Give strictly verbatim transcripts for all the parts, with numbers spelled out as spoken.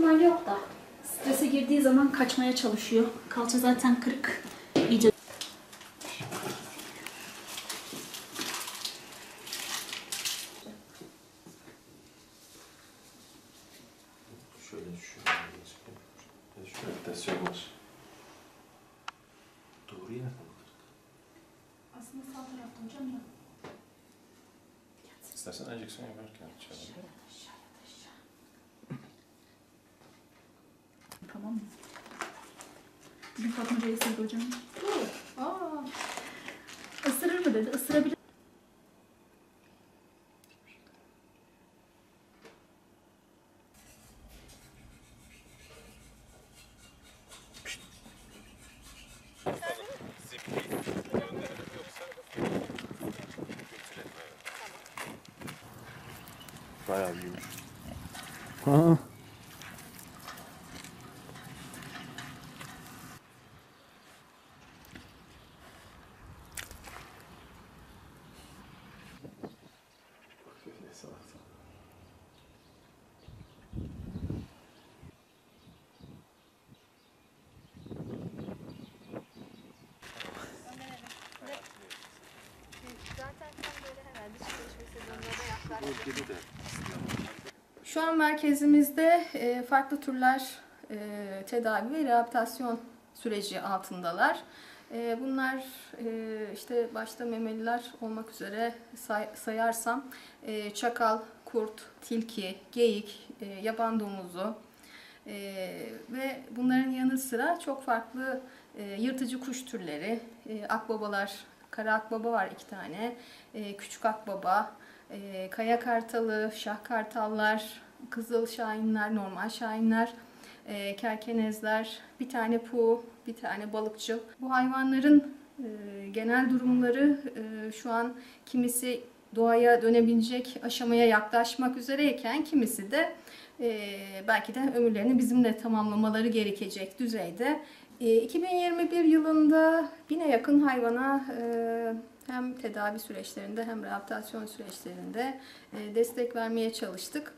ihtimali yok da. Strese girdiği zaman kaçmaya çalışıyor. Kalça zaten kırık. İyice. Şöyle şöyle şöyle tasyon var. Doğru yerde mi kırık? Aslında sağ tarafta hocam ya. İstersen enjeksiyon yaparken çalalım. Aşağı aşağı. Tamam mı? Bugün Fatma Hoca'yı sevdi hocam. Aa. Isırır mı dedi? Isırabilir. Bayağı büyümüş. Ha. Şu an merkezimizde farklı türler tedavi ve rehabilitasyon süreci altındalar. Bunlar işte başta memeliler olmak üzere say sayarsam çakal, kurt, tilki, geyik, yaban domuzu ve bunların yanı sıra çok farklı yırtıcı kuş türleri, akbabalar, kara akbaba var iki tane, küçük akbaba, kaya kartalı, şah kartallar, kızıl şahinler, normal şahinler, kerkenezler, bir tane puğu, bir tane balıkçıl. Bu hayvanların genel durumları şu an kimisi doğaya dönebilecek aşamaya yaklaşmak üzereyken kimisi de belki de ömürlerini bizimle tamamlamaları gerekecek düzeyde. iki bin yirmi bir yılında bine yakın hayvana hem tedavi süreçlerinde hem rehabilitasyon süreçlerinde destek vermeye çalıştık.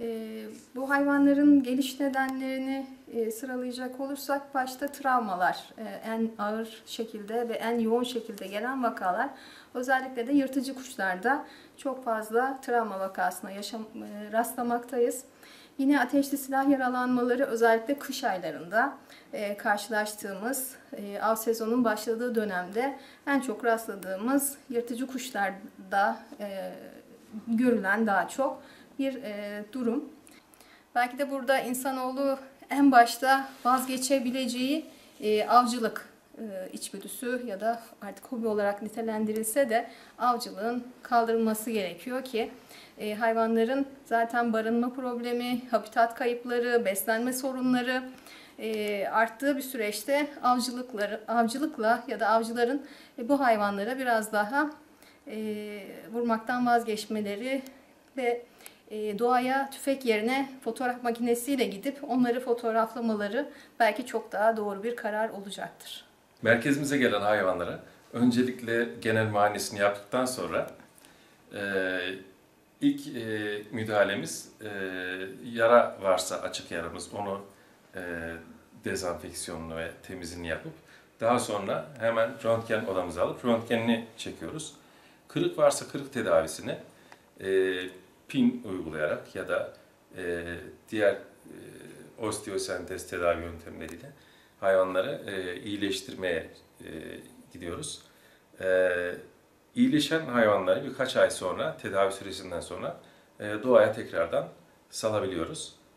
Bu hayvanların geliş nedenlerini sıralayacak olursak başta travmalar en ağır şekilde ve en yoğun şekilde gelen vakalar. Özellikle de yırtıcı kuşlarda çok fazla travma vakasına yaşam, rastlamaktayız. Yine ateşli silah yaralanmaları özellikle kış aylarında e, karşılaştığımız e, av sezonunun başladığı dönemde en çok rastladığımız yırtıcı kuşlarda e, görülen daha çok bir e, durum. Belki de burada insanoğlu en başta vazgeçebileceği e, avcılık e, içgüdüsü ya da artık hobi olarak nitelendirilse de avcılığın kaldırılması gerekiyor ki e, hayvanların zaten barınma problemi, habitat kayıpları, beslenme sorunları e, arttığı bir süreçte avcılıkları, avcılıkla ya da avcıların e, bu hayvanlara biraz daha e, vurmaktan vazgeçmeleri ve e, doğaya tüfek yerine fotoğraf makinesiyle gidip onları fotoğraflamaları belki çok daha doğru bir karar olacaktır. Merkezimize gelen hayvanlara öncelikle genel muayenesini yaptıktan sonra e, ilk e, müdahalemiz e, yara varsa açık yaramız onu e, dezenfeksiyonunu ve temizliğini yapıp daha sonra hemen röntgen odamıza alıp röntgenini çekiyoruz. Kırık varsa kırık tedavisini e, pin uygulayarak ya da e, diğer e, osteosentez tedavi yöntemleriyle hayvanları e, iyileştirmeye e, gidiyoruz. E, iyileşen hayvanları birkaç ay sonra, tedavi süresinden sonra e, doğaya tekrardan salabiliyoruz.